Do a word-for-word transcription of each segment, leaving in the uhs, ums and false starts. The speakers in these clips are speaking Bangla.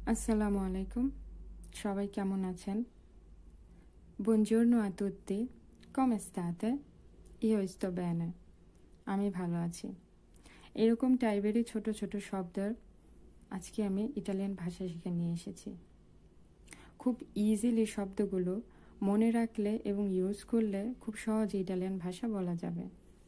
Assalamu alaikum. সবাই কেমন আছেন? Buongiorno a tutti. Come state? Io sto bene. আমি ভালো আছি। এরকম টাইপেরই ছোট ছোট শব্দের আজকে আমি ইটালিয়ান ভাষা শিখে নিয়ে এসেছি। খুব ইজিলি শব্দগুলো মনে রাখলে এবং ইউজ করলে খুব সহজে ইটালিয়ান ভাষা বলা যাবে।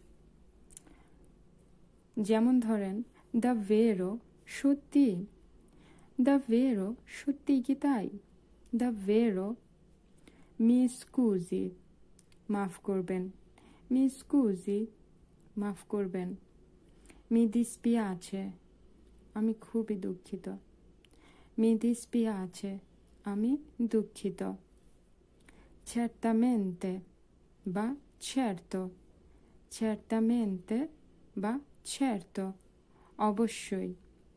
যেমন ধরেন davvero সত্যি, davvero সত্যি কি তাই, davvero mi scusi মাফ করবেন, mi scusi মাফ করবেন, mi dispiace আমি খুবই দুঃখিত, mi dispiace আমি দুঃখিত, certamente বা certo, certamente বা certo অবশ্যই,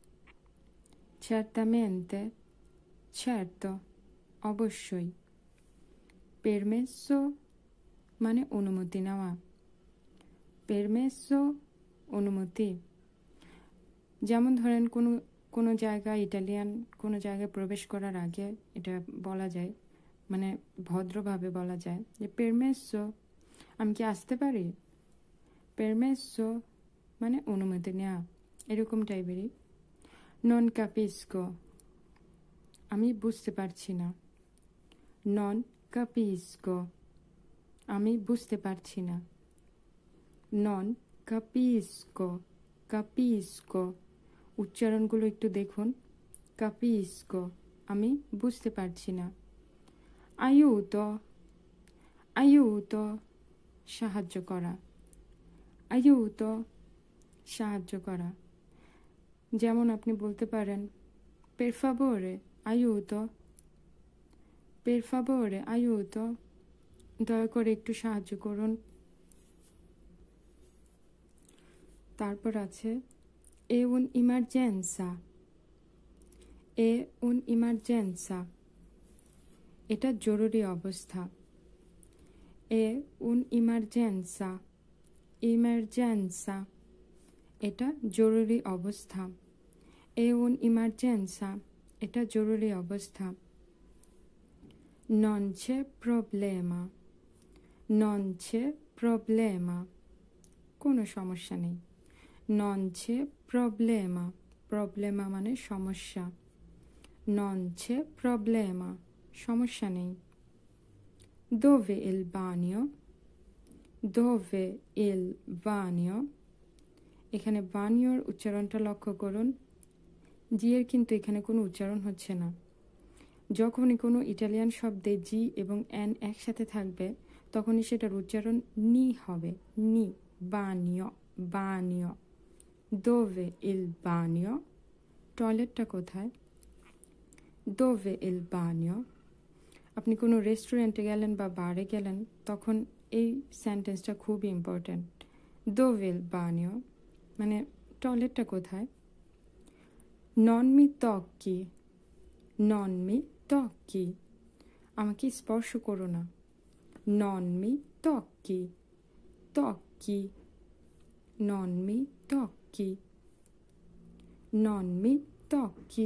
certamente certo অবশ্যই, permesso মানে অনুমতি নেওয়া, permesso অনুমতি। যেমন ধরেন কোনো কোনো জায়গায় ইটালিয়ান কোনো জায়গায় প্রবেশ করার আগে এটা বলা যায়, মানে ভদ্রভাবে বলা যায় যে permesso আমি কি আসতে পারি, permesso মানে অনুমতি নেওয়া, এরকম টাইপেরই। non capisco আমি বুঝতে পারছি না, non capisco আমি বুঝতে পারছি না, non capisco capisco উচ্চারণগুলো একটু দেখুন, capisco আমি বুঝতে পারছি না, aiuto aiuto সাহায্য করা, aiuto সাহায্য করা। যেমন আপনি বলতে পারেন per favore aiuto, per favore aiuto দয়া করে একটু সাহায্য করুন। তারপর আছে è un'emergenza, è un'emergenza এটা জরুরি অবস্থা, è un'emergenza emergenza এটা জরুরি অবস্থা, è un'emergenza এটা জরুরি অবস্থা। non c'è problema, non c'è problema কোনো সমস্যা নেই, non c'è problema, problema মানে সমস্যা, non c'è problema সমস্যা নেই। dove il bagno, dove il bagno এখানে বানিওর উচ্চারণটা লক্ষ্য করুন, জি এর কিন্তু এখানে কোনো উচ্চারণ হচ্ছে না। যখনই কোনো ইটালিয়ান শব্দে জি এবং এন একসাথে থাকবে তখনই সেটার উচ্চারণ নি হবে, নি, বানিও বানিও। dove il bagno টয়লেটটা কোথায়, dove il bagno আপনি কোনো রেস্টুরেন্টে গেলেন বা বারে গেলেন তখন এই সেন্টেন্সটা খুবই ইম্পর্ট্যান্ট, dove il bagno মানে টয়লেটটা কোথায়। non mi tocchi, non mi tocchi আমাকে স্পর্শ করো না, non mi tocchi, tocchi non mi tocchi, non mi tocchi।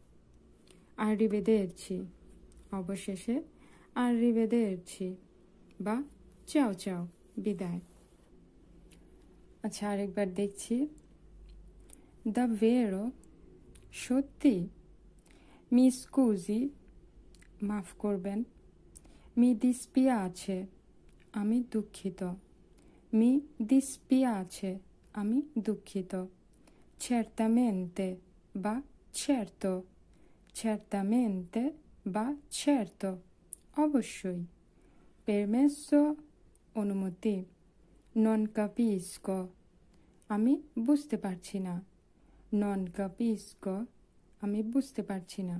arrivederci অবশেষে arrivederci বা চাও চাও বিদায়। আচ্ছা আরেকবার দেখছি, davvero সত্যি, mi scusi মাফ করবেন, mi dispiace আমি দুঃখিত, mi dispiace আমি দুঃখিত, certamente বা certo, certamente বা certo অবশ্যই, permesso অনুমতি, non capisco আমি বুঝতে পারছি না, non capisco আমি বুঝতে পারছি না,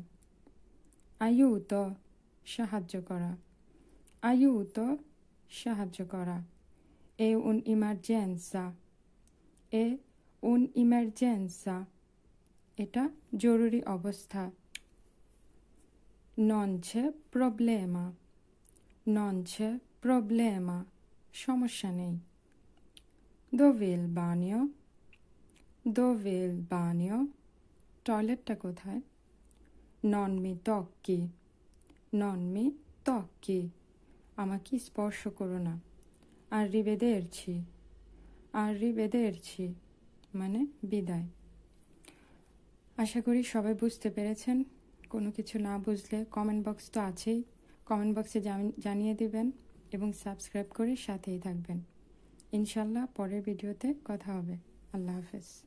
aiuto সাহায্য করা, aiuto সাহায্য করা, è un'emergenza, è un'emergenza এটা জরুরি অবস্থা, non c'è problema, non c'è problema সমস্যা নেই। dove il bagno, dove il bagno টয়লেটটা কোথায়, নন মি তক্কি, নন মি তক্কি, আমাকে স্পর্শ করো না। আরিভেদেরচি, আরিভেদেরচি মানে বিদায়। আশা করি সবাই বুঝতে পেরেছেন। কোনো কিছু না বুঝলে কমেন্ট বক্স তো আছেই, কমেন্ট বক্সে জানিয়ে দিবেন এবং সাবস্ক্রাইব করে সাথেই থাকবেন। ইনশাল্লাহ পরের ভিডিওতে কথা হবে। আল্লাহ হাফেজ।